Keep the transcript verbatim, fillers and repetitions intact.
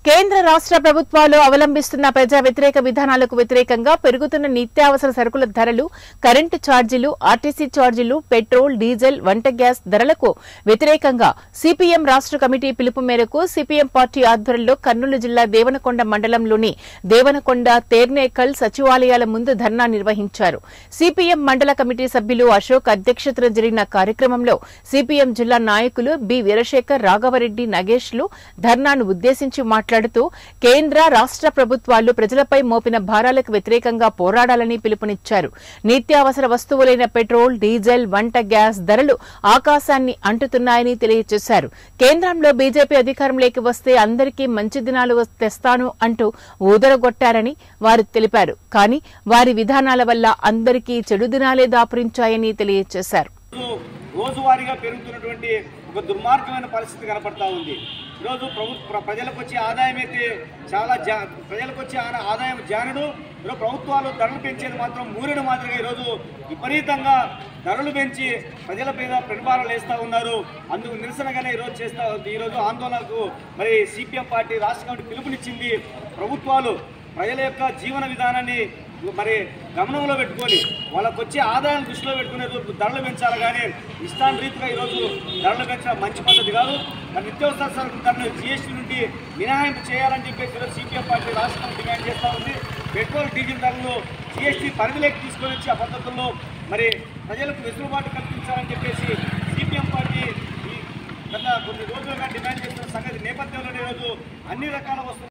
కేంద్ర రాష్ట్ర ప్రభుత్వాలు అవలంబిస్తున్న ప్రజా వ్యతిరేక విధానాలకు వ్యతిరేకంగా పెరుగుతున్న నిత్యావసర సరుకుల ధరలు, కరెంటు ఛార్జీలు, ఆర్టీసీ ఛార్జీలు, పెట్రోల్, డీజిల్, వంట గ్యాస్ ధరలకు వ్యతిరేకంగా సిపిఎం రాష్ట్ర కమిటీ పిలుపు మేరకు సిపిఎం పార్టీ ఆధ్వర్యంలో కర్నూలు జిల్లా దేవనకొండ మండలంలోని దేవనకొండ, తేర్నేకల్ సచివాలయాల ముందు ధర్నా నిర్వహించారు. సిపిఎం మండల కమిటీ సభ్యులు అశోక్ అధ్యక్షతన జరిగిన కార్యక్రమంలో సిపిఎం జిల్లా నాయకులు బి వీరశేఖర్, రాఘవరెడ్డి, నగేష్లు ధర్నాను ఉద్దేశించి మాట్లాడారు. కేంద్ర రాష్ట్ర ప్రభుత్వాలు ప్రజలపై మోపిన భారాలకు వ్యతిరేకంగా పోరాడాలని పిలుపునిచ్చారు. నిత్యావసర వస్తువులైన పెట్రోల్, డీజిల్, వంట గ్యాస్ ధరలు ఆకాశాన్ని అంటుతున్నాయని తెలియజేశారు. కేంద్రంలో బీజేపీ అధికారంలోకి వస్తే అందరికీ మంచి దినాలు తెస్తాను అంటూ ఊదరగొట్టారని వారు తెలిపారు. కానీ వారి విధానాల వల్ల అందరికీ చెడు దినాలే దాపురించాయని తెలియజేశారు. రోజువారీగా పెరుగుతున్నటువంటి ఒక దుర్మార్గమైన పరిస్థితి కనపడతా ఉంది. ఈరోజు ప్రభుత్వ ప్రజలకు వచ్చే ఆదాయం అయితే చాలా జా ప్రజలకు వచ్చే ఆదాయం జానుడు. ఈరోజు ప్రభుత్వాలు ధరలు పెంచేది మాత్రం మూరెడు మాదిరిగా ఈరోజు విపరీతంగా ధరలు పెంచి ప్రజల మీద పెనుభారాలు వేస్తూ ఉన్నారు. అందుకు నిరసనగానే ఈరోజు చేస్తా ఈరోజు ఆందోళనకు మరి సిపిఎం పార్టీ రాష్ట్ర కమిటీ పిలుపునిచ్చింది. ప్రభుత్వాలు ప్రజల యొక్క జీవన విధానాన్ని మరి గమనంలో పెట్టుకొని వాళ్ళకు వచ్చే ఆదాయం దృష్టిలో పెట్టుకునే ధరలు పెంచాలి. కానీ ఇష్టాన్ రీతిగా ఈరోజు ధరలు పెంచడం మంచి పద్ధతి కాదు. మరి నిత్యావసర సరుకుల ధరలు జీఎస్టీ నుండి మినహాయింపు చేయాలని చెప్పేసి ఈరోజు సిపిఎం పార్టీ రాష్ట్రం డిమాండ్ చేస్తూ ఉంది. పెట్రోల్, డీజిల్ ధరలు జీఎస్టీ పరిధిలోకి తీసుకొని వచ్చి ఆ పద్ధతుల్లో మరి ప్రజలకు వెసులుబాటు కల్పించాలని చెప్పేసి సిపిఎం పార్టీ ఈ గత కొన్ని రోజులుగా డిమాండ్ చేస్తున్న సంగతి నేపథ్యంలో ఈరోజు అన్ని రకాల వస్తువులు